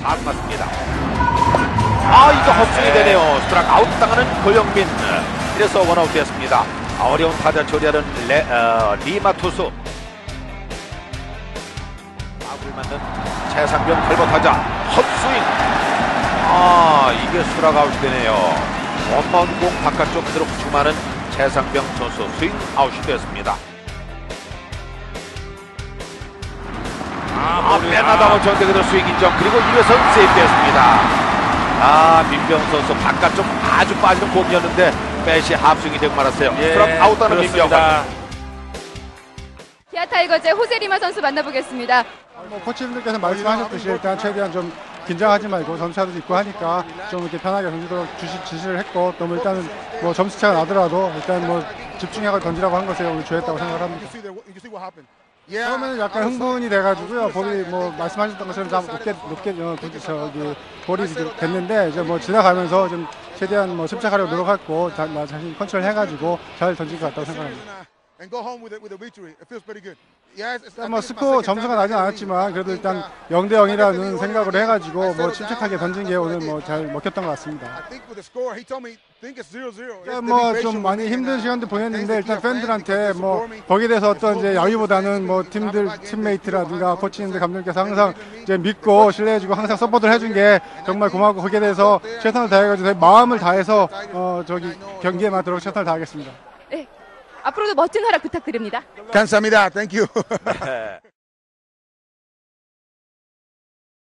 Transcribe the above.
4구 맞습니다. 이거 헛스윙이 되네요. 스트라이크 아웃 당하는 고영민. 이래서 원아웃 되었습니다. 어려운 타자 조리하는 리마 투수. 마구를 맞는 최상병 탈보 타자 헛스윙. 이게 스트라이크 아웃이 되네요. 원바운드 공 바깥쪽 그대로 주마는 최상병 선수 스윙 아웃이 되었습니다. 빼나다운 전대 그대로 스윙 인정. 그리고 2회선 세이프되었습니다. 민병 선수 바깥쪽 아주 빠지는 공이었는데 배시 합승이 되고 말았어요. 스트라이크 아웃하는 민병. 기아 타이거즈의 호세 리마 선수 만나보겠습니다. 코치님들께서 말씀하셨듯이 일단 최대한 좀 긴장하지 말고 점수차도 있고 하니까 좀 이렇게 편하게 던지도록 지시를 했고, 또 일단은 뭐 점수차가 나더라도 일단 뭐 집중해서 던지라고 한 것에 오늘 좋았다고 생각합니다. 처음에는 약간 흥분이 돼가지고요. 볼이 뭐 말씀하셨던 것처럼 높게 볼이 됐는데 이제 뭐 지나가면서 좀 최대한 뭐 침착하려고 노력했고 나 자신 컨트롤 해가지고 잘 던진 것 같다고 생각합니다. 뭐 스코어 점수가 나진 않았지만 그래도 일단 0대 0이라는 생각을 해가지고 뭐 침착하게 던진 게 오늘 뭐 잘 먹혔던 것 같습니다. 뭐 좀 많이 힘든 시간도 보냈는데 일단 팬들한테 뭐 거기에 대해서 어떤 이제 야유보다는 뭐 팀메이트라든가 코치님들 감독님께서 항상 이제 믿고 신뢰해주고 항상 서포트를 해준 게 정말 고맙고, 거기에 대해서 최선을 다해가지고 마음을 다해서 경기에 맞도록 최선을 다하겠습니다. 네, 앞으로도 멋진 활약 부탁드립니다. 감사합니다. Thank you.